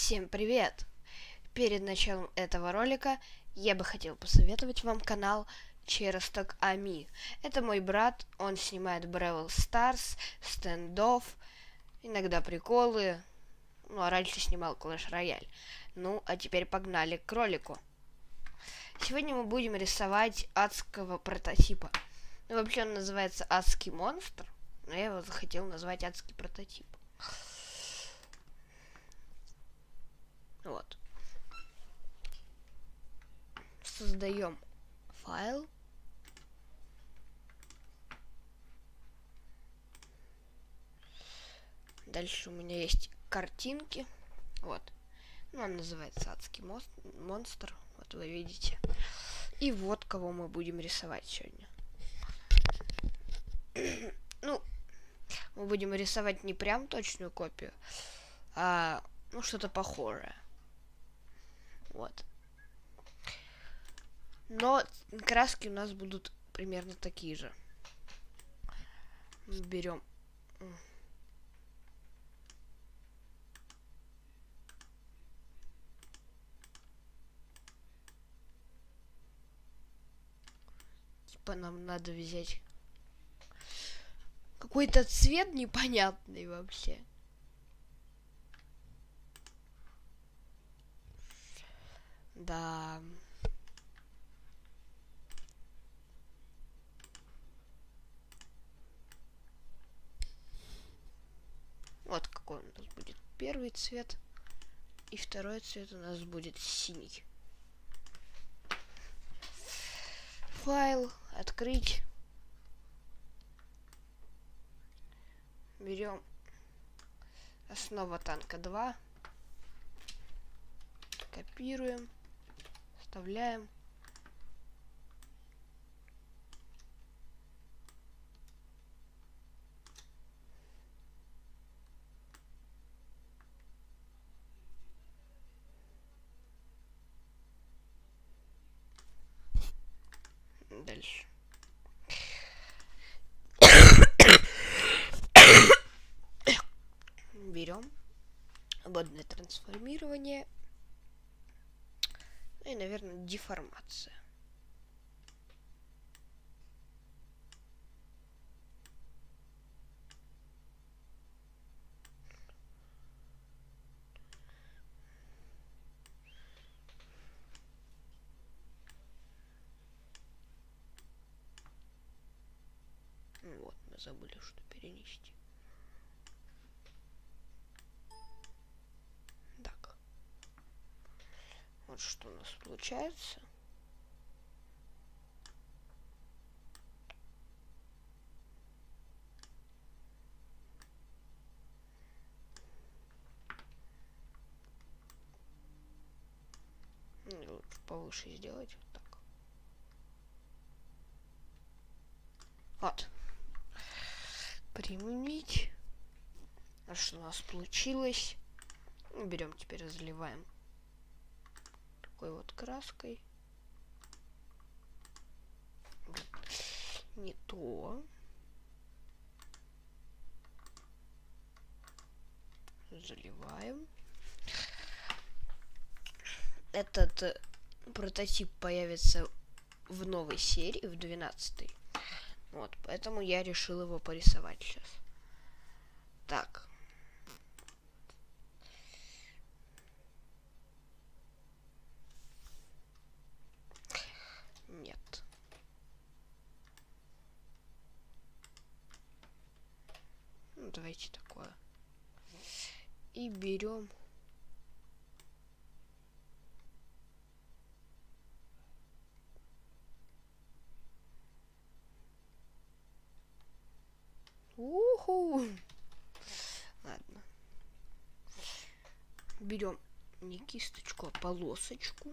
Всем привет! Перед началом этого ролика я бы хотел посоветовать вам канал Черосток Ами. Это мой брат, он снимает Бравл Старс, стендов, иногда приколы, ну а раньше снимал Clash Royale. Ну а теперь погнали к ролику. Сегодня мы будем рисовать адского прототипа. Ну, вообще он называется Адский монстр, но я его захотел назвать Адский прототип. Вот. Создаем файл. Дальше у меня есть картинки. Вот. Ну, он называется Адский монстр. Вот вы видите. И вот кого мы будем рисовать сегодня. Ну, мы будем рисовать не прям точную копию, а ну что-то похожее. Вот. Но краски у нас будут примерно такие же. Берем типа нам надо взять какой-то цвет непонятный вообще. Да. Вот какой у нас будет первый цвет. И второй цвет у нас будет синий. Файл. Открыть. Берем основа танка 2. Копируем. Вставляем. Дальше. Берем водное трансформирование. Ну и, наверное, деформация. Вот, мы забыли, что перенести. Так. Вот что у нас получается. Лучше повыше сделать. Вот так. Вот. Применить. А что у нас получилось? Берем теперь, заливаем такой вот краской. Не то. Заливаем. Этот прототип появится в новой серии, в 12-й. Вот, поэтому я решил его порисовать сейчас. Так. Нет. Ну, давайте такое. И берем. Уху! Ладно. Берем не кисточку, а полосочку.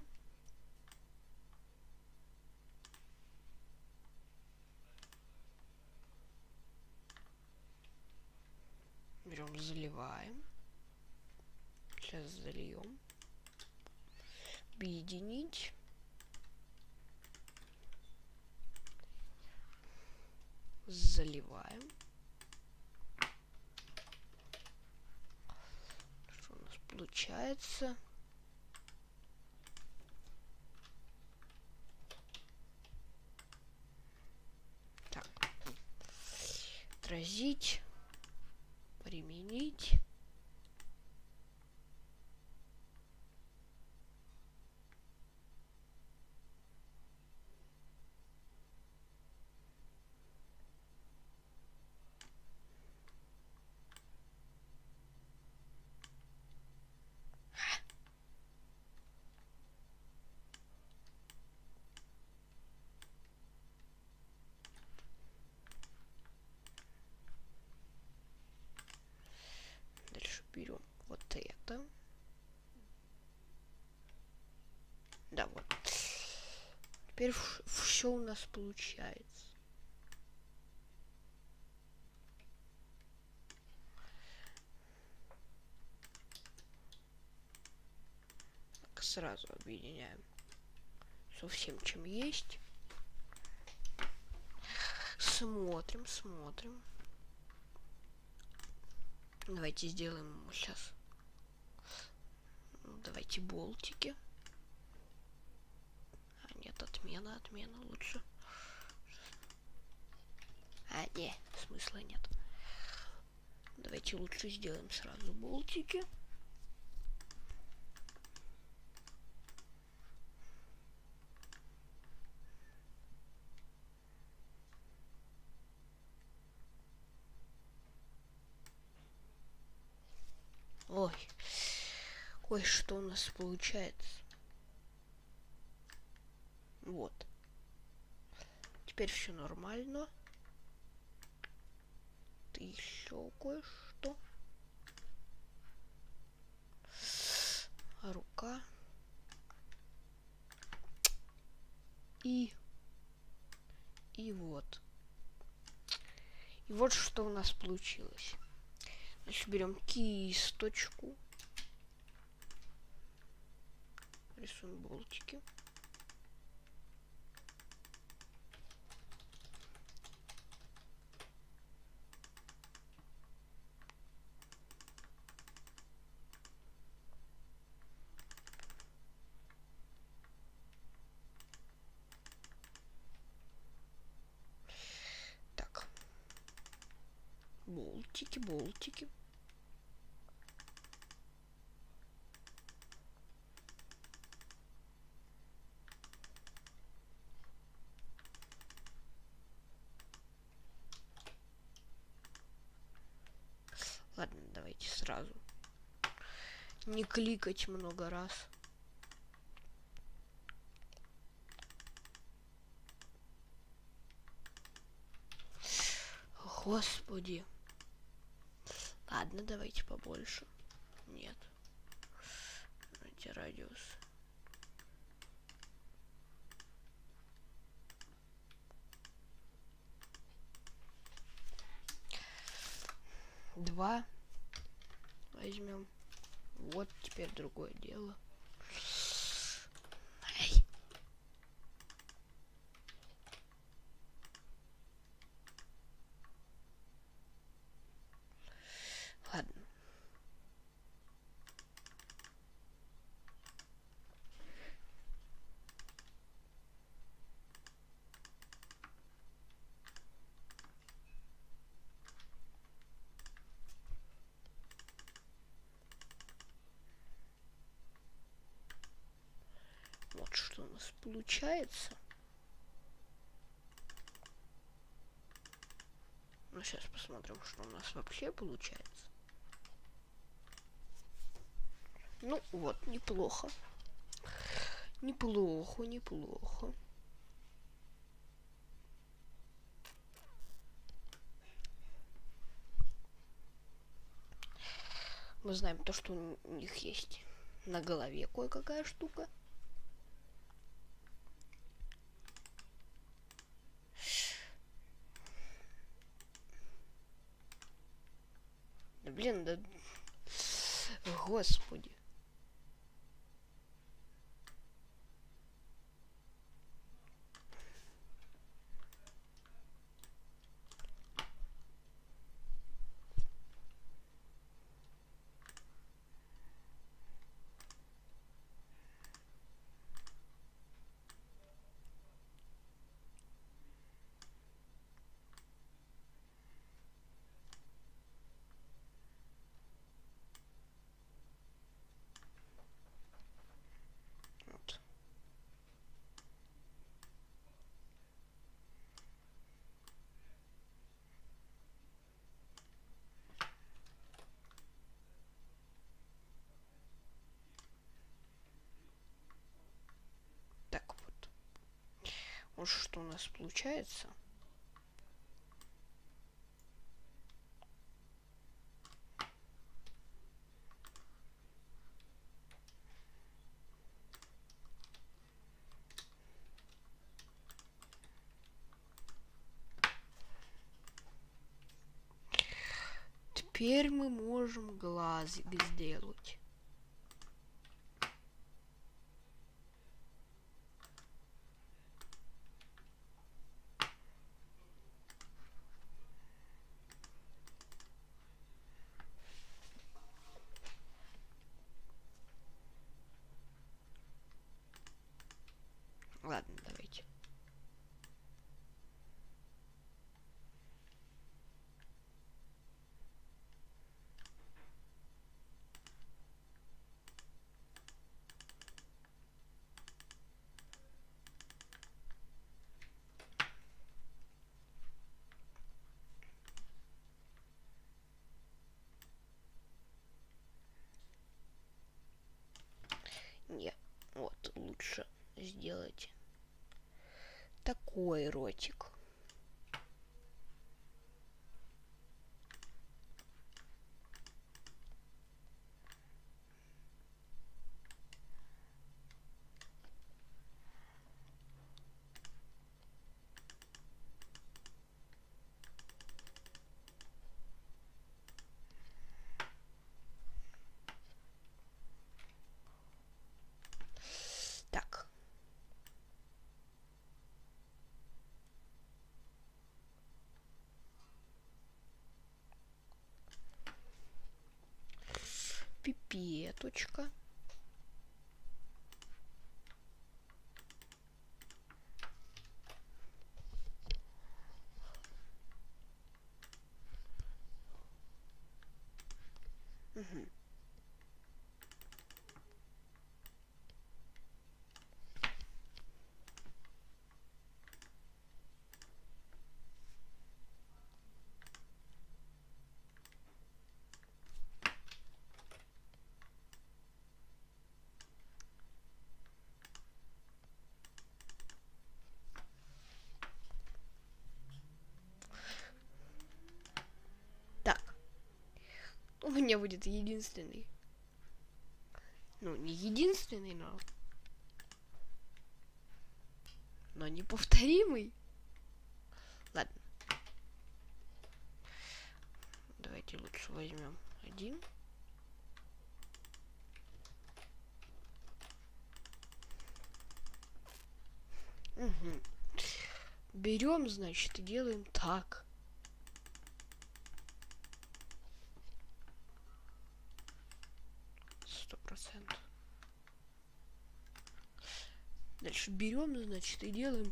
Берем, заливаем. Сейчас зальем. Объединить. Заливаем. Что у нас получается. Так. Отразить. Применить. Дальше берем вот это. Да, вот. Теперь все у нас получается. Так, сразу объединяем со всем, чем есть. Смотрим. Давайте сделаем ему сейчас. Давайте болтики. А, нет, отмена лучше. А, не, смысла нет. Давайте лучше сделаем сразу болтики. Ой, что у нас получается? Вот. Теперь все нормально. Это еще кое-что. Рука. И вот. И вот что у нас получилось. Значит, берем кисточку. Рисуем болтики. Так. Болтики. Ладно, давайте сразу. Не кликать много раз. Господи. Ладно, давайте побольше. Нет. Давайте радиус. Два. Возьмем. Вот теперь другое дело. Ай. Ладно. Вот что у нас получается. Ну, сейчас посмотрим, что у нас вообще получается. Ну, вот, неплохо. Неплохо. Мы знаем то, что у них есть на голове кое-какая штука. Да блин, да... Господи. Вот что у нас получается. Теперь мы можем глазик сделать. Ладно, давайте. Нет, вот лучше сделать такой ротик. Так. Пипеточка. Угу. Так. У меня будет единственный. Ну, не единственный, но неповторимый. Ладно. Давайте лучше возьмем один. Угу. Берем, значит, и делаем так. Дальше берем, значит, и делаем.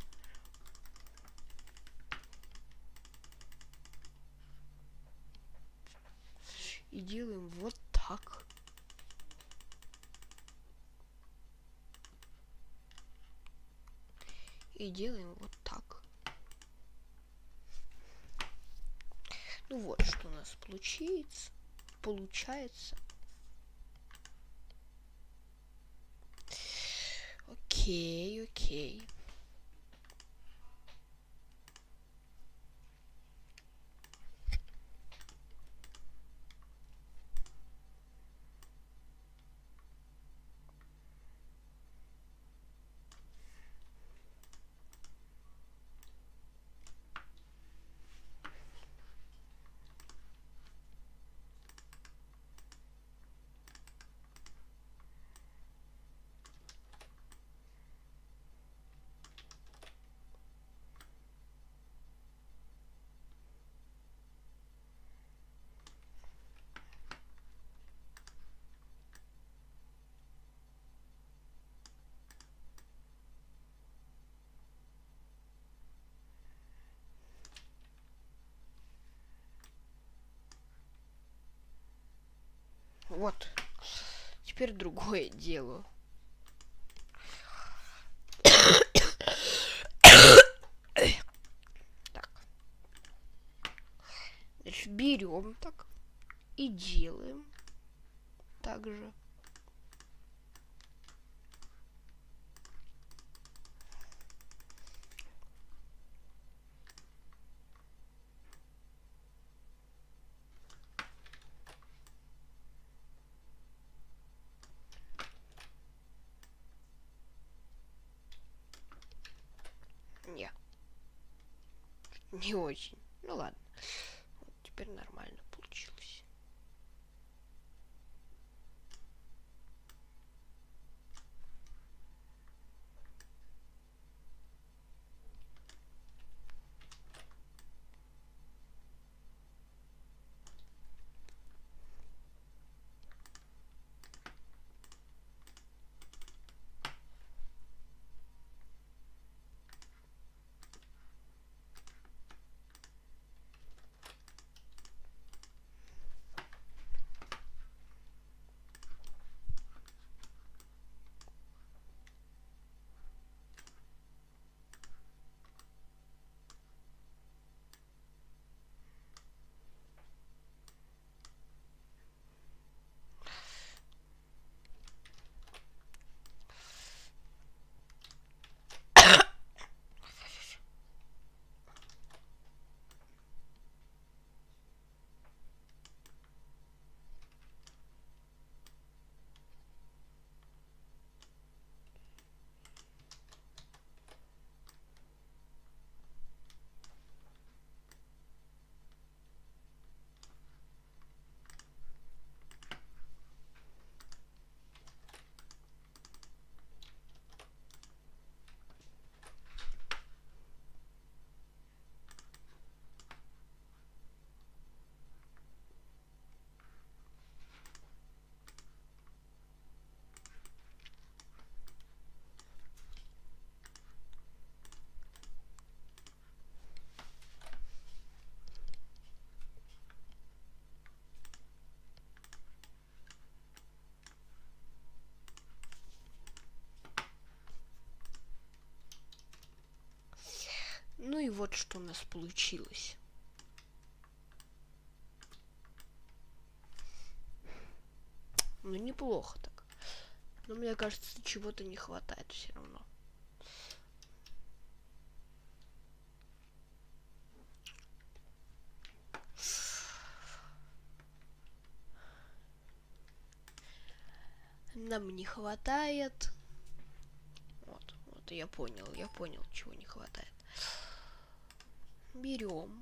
И делаем вот так. И делаем вот так. Ну вот, что у нас получается. Окей. Вот. Теперь другое дело. Так. Значит, берем так и делаем так же. не очень. Ну ладно. Вот теперь нормально получилось. Ну и вот что у нас получилось. Ну, неплохо так. Но мне кажется, чего-то не хватает все равно. Нам не хватает. Вот я понял, чего не хватает. Берем.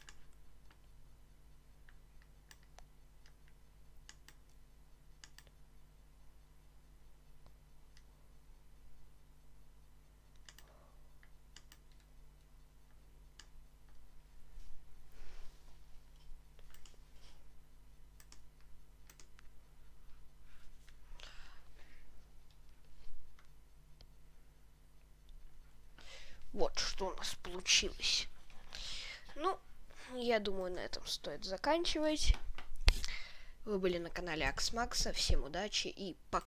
Вот что у нас получилось. Ну, я думаю, на этом стоит заканчивать. Вы были на канале Аксмакса. Всем удачи и пока.